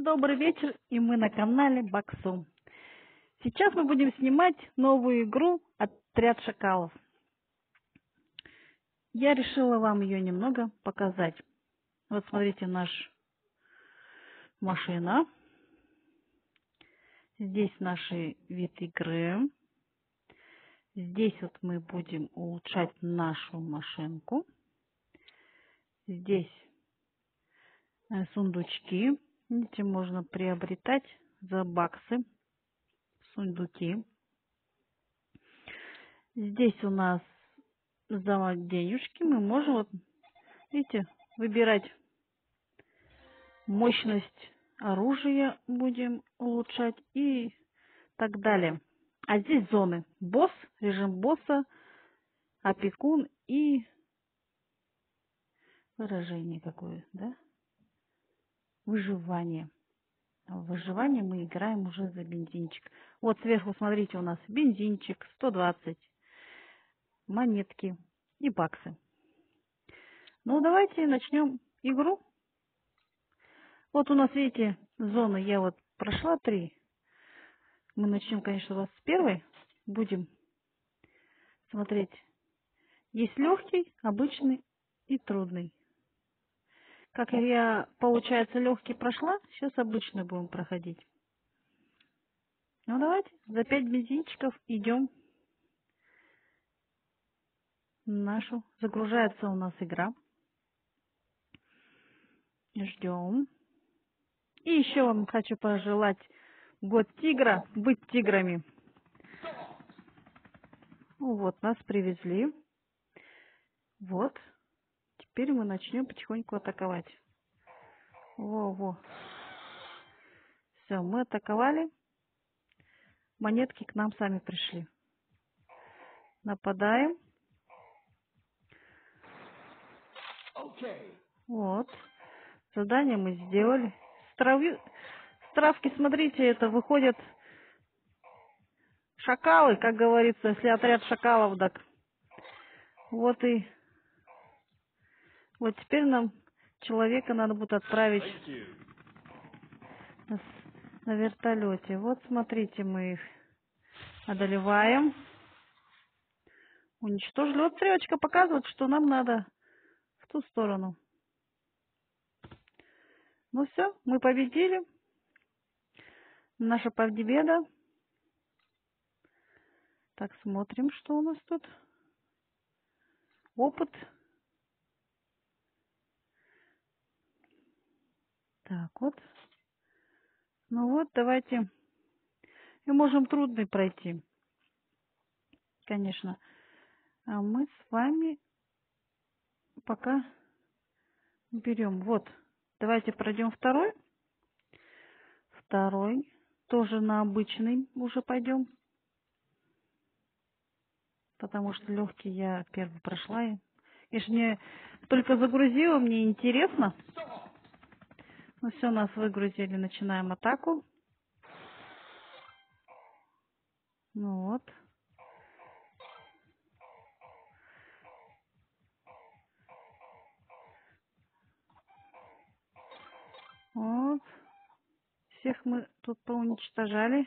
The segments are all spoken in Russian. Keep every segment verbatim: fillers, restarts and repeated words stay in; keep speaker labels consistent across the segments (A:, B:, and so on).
A: Добрый вечер, и мы на канале Баксу. Сейчас мы будем снимать новую игру «Отряд шакалов». Я решила вам ее немного показать. Вот смотрите, наша машина. Здесь наш вид игры. Здесь вот мы будем улучшать нашу машинку. Здесь сундучки. Видите, можно приобретать за баксы сундуки. Здесь у нас за денежки мы можем, вот, видите, выбирать мощность оружия, будем улучшать и так далее. А здесь зоны. Босс, режим босса, опекун и выражение какое, да? Выживание. В выживание мы играем уже за бензинчик. Вот сверху, смотрите, у нас бензинчик, сто двадцать, монетки и баксы. Ну, давайте начнем игру. Вот у нас, видите, зоны я вот прошла три. Мы начнем, конечно, вас с первой. Будем смотреть. Есть легкий, обычный и трудный. Как я, получается, легкий прошла, сейчас обычно будем проходить. Ну, давайте, за пять бензинчиков идем в нашу. Загружается у нас игра. Ждем. И еще вам хочу пожелать год тигра, быть тиграми. Ну, вот, нас привезли. Вот. Теперь мы начнем потихоньку атаковать. Во-во. Все, мы атаковали. Монетки к нам сами пришли. Нападаем. Вот. Задание мы сделали. С, трави... С травки, смотрите, это выходят шакалы, как говорится, если отряд шакалов, так. Вот и... Вот теперь нам человека надо будет отправить на, на вертолете. Вот смотрите, мы их одолеваем. Уничтожили. Вот стрелочка показывает, что нам надо в ту сторону. Ну все, мы победили. Наша победа. Так, смотрим, что у нас тут. Опыт. Так, вот. Ну вот, давайте. И можем трудный пройти. Конечно. А мы с вами пока берем. Вот. Давайте пройдем второй. Второй. Тоже на обычный уже пойдем. Потому что легкий я первый прошла. Я ж мне только загрузила, мне интересно. Ну все, нас выгрузили. Начинаем атаку. Ну вот. Вот. Всех мы тут поуничтожали.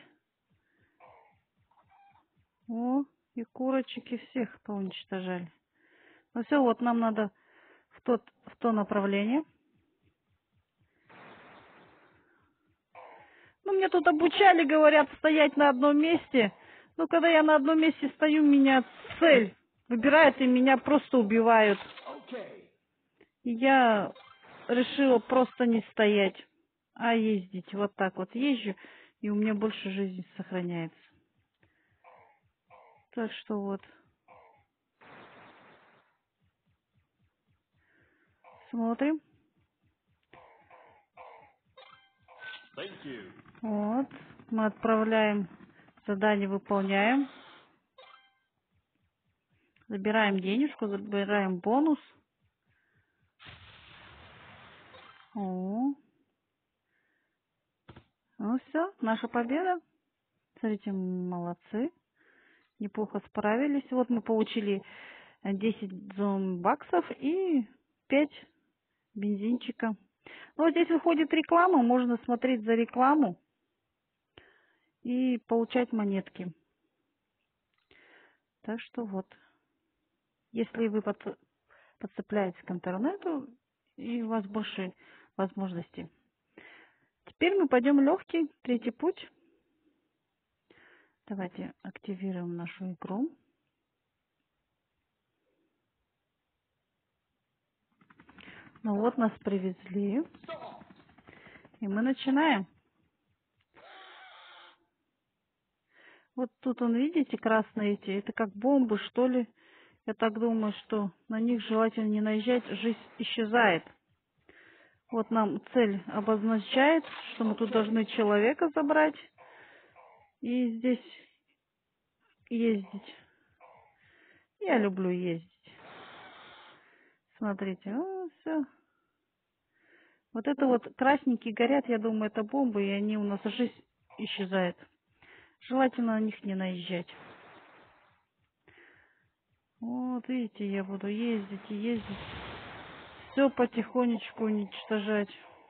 A: О, и курочек, и всех поуничтожали. Ну все, вот нам надо в, тот, в то направление. Ну, мне тут обучали, говорят, стоять на одном месте. Ну, когда я на одном месте стою, меня цель выбирают, и меня просто убивают. И я решила просто не стоять, а ездить. Вот так вот езжу, и у меня больше жизни сохраняется. Так что вот. Смотрим. Вот. Мы отправляем задание, выполняем. Забираем денежку, забираем бонус. О. Ну все, наша победа. Смотрите, молодцы. Неплохо справились. Вот мы получили десять баксов и пять бензинчика. Ну, вот здесь выходит реклама, можно смотреть за рекламу и получать монетки. Так что вот, если вы под- подцепляетесь к интернету, и у вас больше возможностей. Теперь мы пойдем легкий, третий путь. Давайте активируем нашу игру. Ну вот, нас привезли. И мы начинаем. Вот тут, он, видите, красные эти. Это как бомбы, что ли. Я так думаю, что на них желательно не наезжать. Жизнь исчезает. Вот нам цель обозначает, что мы тут должны человека забрать. И здесь ездить. Я люблю ездить. Смотрите, о, все. Вот это вот красненькие горят, я думаю, это бомбы, и они у нас жизнь исчезает. Желательно на них не наезжать. Вот, видите, я буду ездить и ездить. Все потихонечку уничтожать.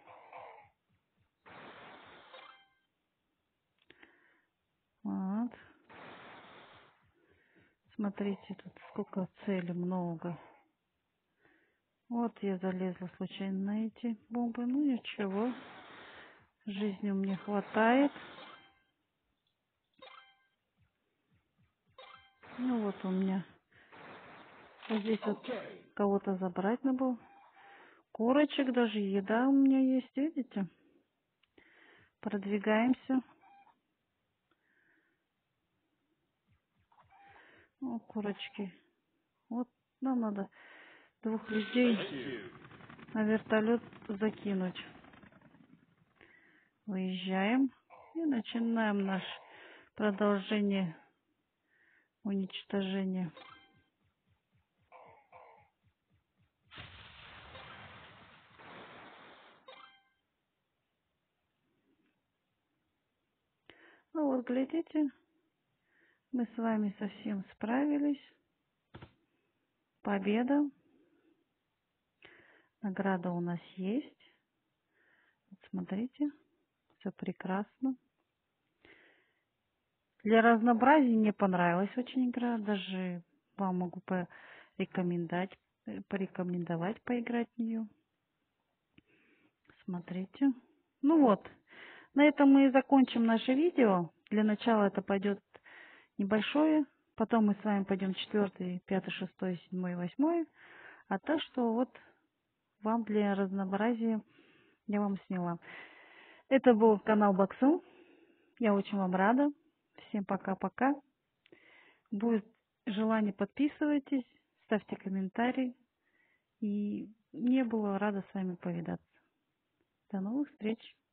A: Вот. Смотрите, тут сколько целей много. Вот я залезла случайно на эти бомбы. Ну ничего. Жизни мне хватает. Ну вот у меня. Вот здесь вот кого-то забрать надо было. Курочек, даже еда у меня есть, видите? Продвигаемся. О, курочки. Вот нам надо двух людей на вертолет закинуть. Выезжаем и начинаем наше продолжение уничтожения. Ну вот, глядите, мы с вами совсем справились. Победа. Награда у нас есть. Вот смотрите, все прекрасно. Для разнообразия мне понравилась очень игра. Даже вам могу порекомендовать, порекомендовать поиграть в нее. Смотрите. Ну вот, на этом мы и закончим наше видео. Для начала это пойдет небольшое. Потом мы с вами пойдем четвертый, пятый, шестой, седьмой, восьмой. А то, что вот вам для разнообразия я вам сняла. Это был канал Баксу. Я очень вам рада. Всем пока-пока. Будет желание, подписывайтесь, ставьте комментарии. И мне было рада с вами повидаться. До новых встреч.